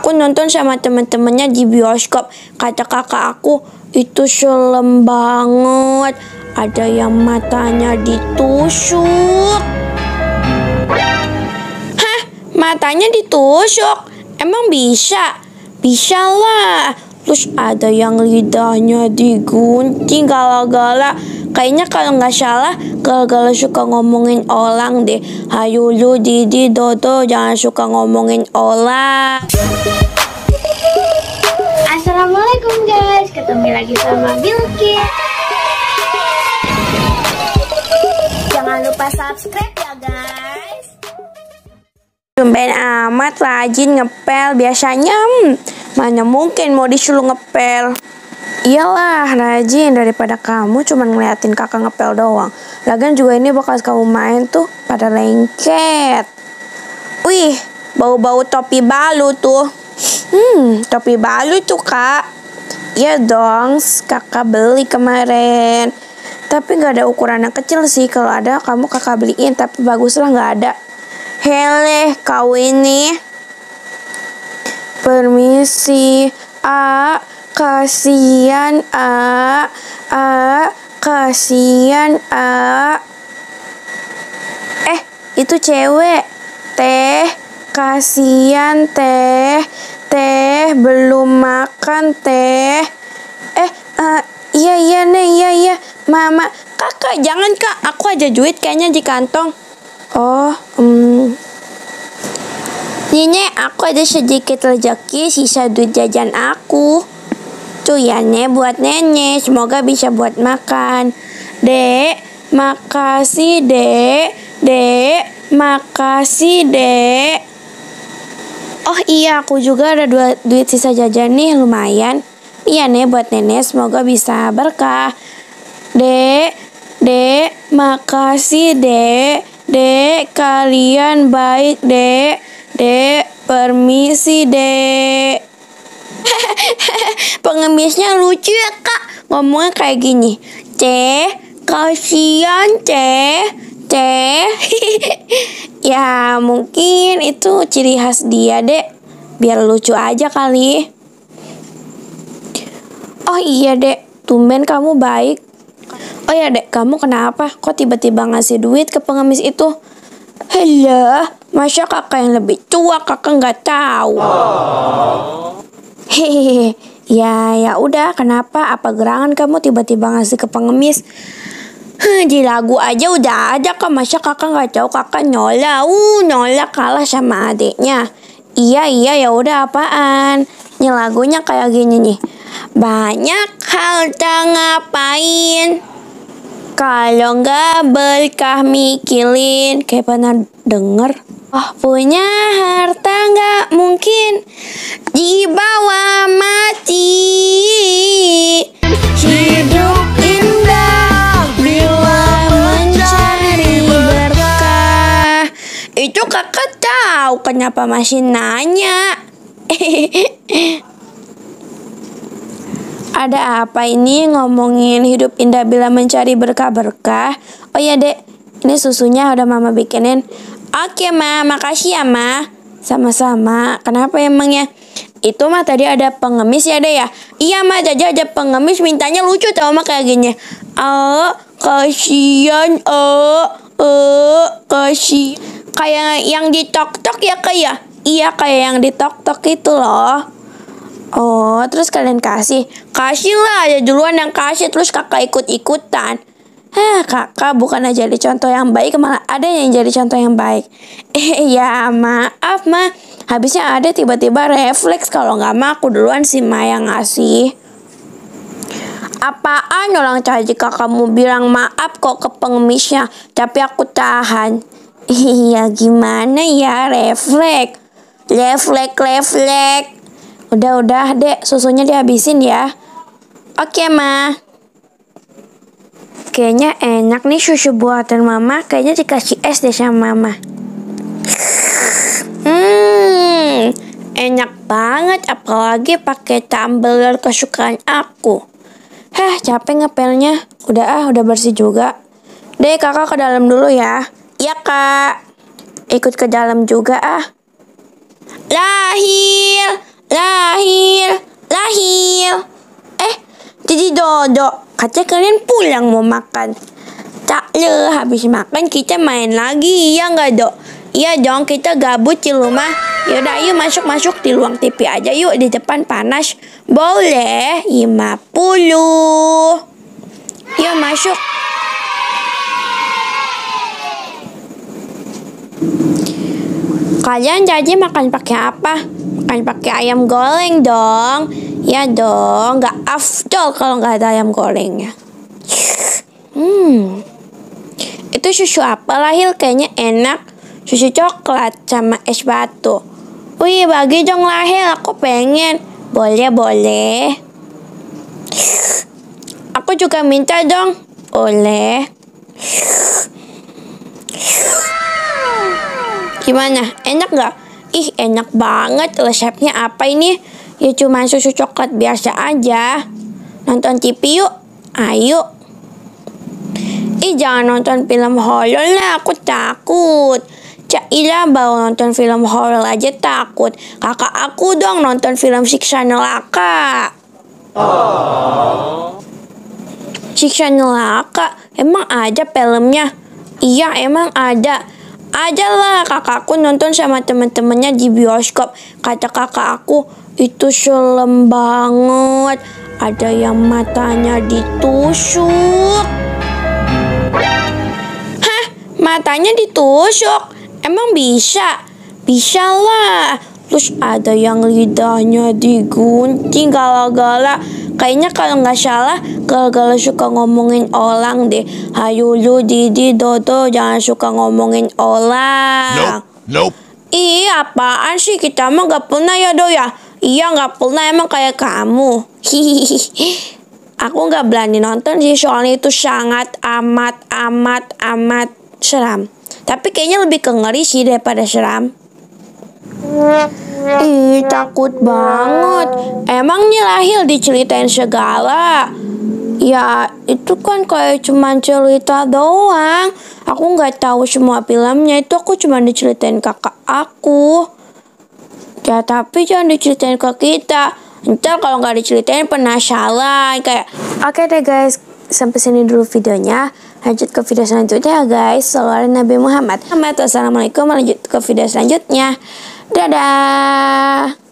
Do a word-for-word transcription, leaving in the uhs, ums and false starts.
aku nonton sama teman-temannya di bioskop. Kata kakak aku itu serem banget. Ada yang matanya ditusuk. Hah? Matanya ditusuk? Emang bisa? Bisa lah. Terus ada yang lidahnya digunting gala-gala. Kayaknya kalau nggak salah gala-gala suka ngomongin orang deh. Hayu lu Didi Dodo jangan suka ngomongin orang. Assalamualaikum guys, ketemu lagi sama Bilkis. Jangan lupa subscribe ya guys. Tumben amat rajin ngepel. Biasanya hmm, mana mungkin mau disuruh ngepel. Iyalah rajin, daripada kamu cuma ngeliatin kakak ngepel doang. Lagian juga ini bekas kamu main tuh pada lengket. Wih, bau-bau topi balu tuh. Hmm, topi balu tuh kak. Iya dong, kakak beli kemarin. Tapi gak ada ukuran yang kecil sih. Kalau ada kamu kakak beliin, tapi bagus lah gak ada. Hele, kau ini. Permisi, A, kasihan A, A, kasihan A. Eh, itu cewek. Teh, kasihan teh. Teh, belum makan teh. Eh, uh, iya iya nih, iya iya. Mama, kakak jangan kak, aku aja duit kayaknya di kantong. Oh, hmm. Nenek, aku ada sedikit rezeki sisa duit jajan aku. Tuh ya nek, buat nenek, semoga bisa buat makan. Dek, makasih dek. Dek, makasih dek. Oh iya, aku juga ada dua duit sisa jajan nih, lumayan. Iya nek, buat nenek, semoga bisa berkah. Dek, dek, makasih dek. Dek, kalian baik dek. Dek, permisi dek. Pengemisnya lucu ya kak, ngomongnya kayak gini. Teh, kasihan teh. Teh. Ya mungkin itu ciri khas dia dek, biar lucu aja kali. Oh iya dek, tumben kamu baik. Oh ya dek, kamu kenapa? Kok tiba-tiba ngasih duit ke pengemis itu? Halah, masa kakak yang lebih tua kakak nggak tahu. Hehehe, ya ya udah, kenapa? Apa gerangan kamu tiba-tiba ngasih ke pengemis? Huh, di lagu aja udah ada kak, masa kakak nggak tahu? Kakak nyola, uh nyola kalah sama adiknya. Iya iya ya udah apaan? Ini lagunya kayak gini nih. Banyak hal tak ngapain kalau nggak berkah mikirin. Kayak pernah denger. Oh, punya harta nggak mungkin dibawa mati. Hidup indah bila mencari berkah. Itu kakak tahu kenapa masih nanya? Ada apa ini ngomongin hidup indah bila mencari berkah-berkah? Oh ya dek, ini susunya udah mama bikinin. Oke ma, makasih ya ma. Sama-sama. Kenapa emangnya? Itu mah tadi ada pengemis ya dek ya? Iya ma, tadi ada pengemis mintanya lucu tau ma kayak gini. Oh, kasihan oh, oh, kasih. Kayak yang di tok-tok ya kayak? Iya kayak yang di tok-tok itu loh. Oh, terus kalian kasih? Kasih lah, ya duluan yang kasih, terus kakak ikut-ikutan. Hah, kakak bukan aja jadi contoh yang baik, malah ada yang jadi contoh yang baik. Eh, ya maaf ma. Habisnya ada tiba-tiba refleks kalau nggak ma, aku duluan sih ma yang ngasih. Apaan orang tadi kakakmu bilang maaf kok ke pengemisnya, tapi aku tahan. Iya gimana ya, refleks. Refleks, refleks. Udah-udah dek, susunya dihabisin ya. Oke ma. Kayaknya enak nih susu buatan mama. Kayaknya dikasih es deh sama mama. Hmm, enak banget. Apalagi pakai tumbler kesukaan aku. Hah, capek ngepelnya. Udah ah, udah bersih juga. Dek, kakak ke dalam dulu ya. Iya kak. Ikut ke dalam juga ah. Lahir. Dodo. Katanya kalian pulang mau makan. Tak le, habis makan kita main lagi, ya nggak Dok? Iya dong, kita gabut di rumah. Yaudah ayo masuk-masuk di ruang T V aja yuk, di depan panas. Boleh, lima puluh. Yuk masuk. Kalian jadi makan pakai apa? Makan pakai ayam goreng dong. Ya dong, nggak afdol kalau nggak ada ayam gorengnya. Hmm, itu susu apa Lahil? Kayaknya enak. Susu coklat sama es batu. Wih, bagi dong Lahil, aku pengen. Boleh, boleh. Aku juga minta dong. Boleh. Gimana? Enak gak? Ih, enak banget. Resepnya apa ini? Ya cuma susu coklat biasa aja. Nonton T V yuk. Ayo. Ih, jangan nonton film horor lah. Aku takut. Cailah baru nonton film horor aja takut. Kakak aku dong nonton film siksa neraka. Oh. Siksa neraka? Emang ada filmnya? Iya, emang ada. Ada lah, kakakku nonton sama teman-temannya di bioskop. Kata kakak aku, itu serem banget. Ada yang matanya ditusuk. Hah? Matanya ditusuk? Emang bisa? Bisa lah. Terus ada yang lidahnya digunting gala-gala. Kayaknya kalau nggak salah, gala-gala suka ngomongin orang deh. Hayu lu, Didi, Dodo, jangan suka ngomongin orang. Nope, nope. Ih, apaan sih? Kita mah nggak pernah ya, Do ya? Iya, nggak pernah, emang kayak kamu. Hihihi. Aku nggak berani nonton sih, soalnya itu sangat amat, amat, amat seram. Tapi kayaknya lebih ke ngeri sih daripada seram. Ih, takut banget. Emangnya Lahil diceritain segala? Ya, itu kan kayak cuma cerita doang. Aku nggak tahu semua filmnya. Itu aku cuma diceritain kakak aku. Ya, tapi jangan diceritain ke kita. Ntar kalau nggak diceritain penasaran. Kayak, oke deh guys. Sampai sini dulu videonya. Lanjut ke video selanjutnya ya guys. Salawat Nabi Muhammad. Assalamualaikum. Lanjut ke video selanjutnya. Dadah.